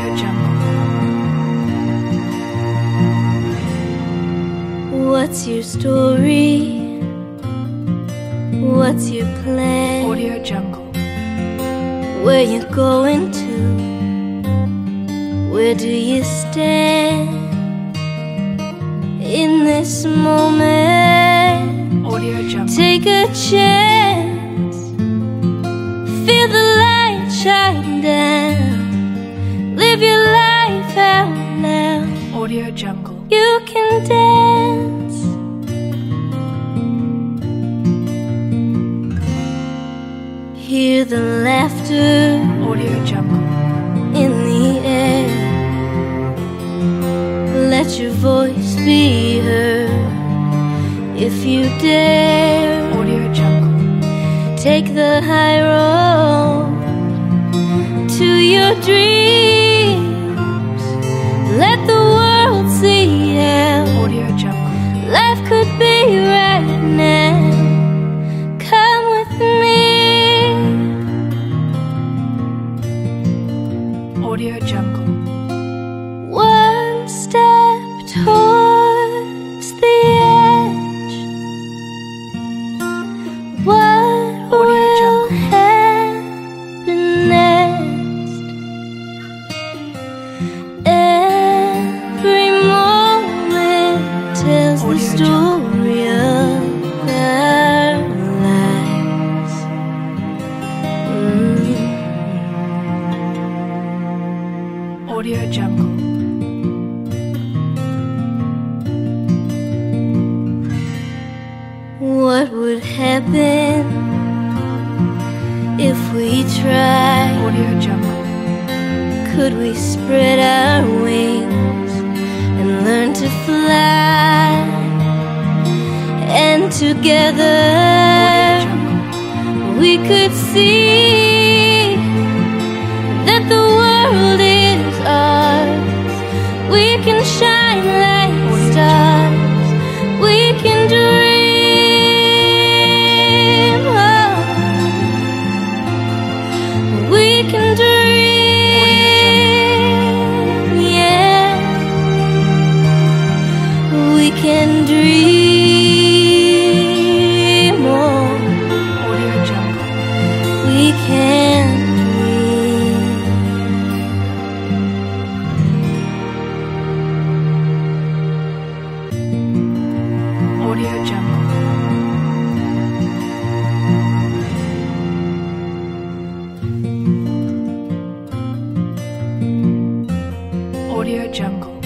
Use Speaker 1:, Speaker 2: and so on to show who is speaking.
Speaker 1: What's your story? What's your plan?
Speaker 2: Audio Jungle.
Speaker 1: Where you going to? Where do you stand in this moment?
Speaker 2: Audio Jungle.
Speaker 1: Take a chance, feel the light shine down, live your life out now.
Speaker 2: Audio Jungle.
Speaker 1: You can dance, hear the laughter
Speaker 2: Audio Jungle.
Speaker 1: in the air. Let your voice be heard if you dare.
Speaker 2: Audio Jungle.
Speaker 1: Take the high road to your dreams. Let the world see how
Speaker 2: Audio Jungle.
Speaker 1: life could be right now. Come with me.
Speaker 2: Audio Jungle.
Speaker 1: One step towards the edge. What will happen next? Every moment tells the story of our lives.
Speaker 2: Audio Jungle.
Speaker 1: What would happen if we tried?
Speaker 2: Audio Jungle.
Speaker 1: Could we spread our wings and learn to fly? And together we could see that the world is ours. We can shine like stars. We can dream. Oh, we can dream. Yeah, we can dream. Oh,
Speaker 2: Audio Jungle.
Speaker 1: we can dream.
Speaker 2: Audio Jungle. Audio Jungle.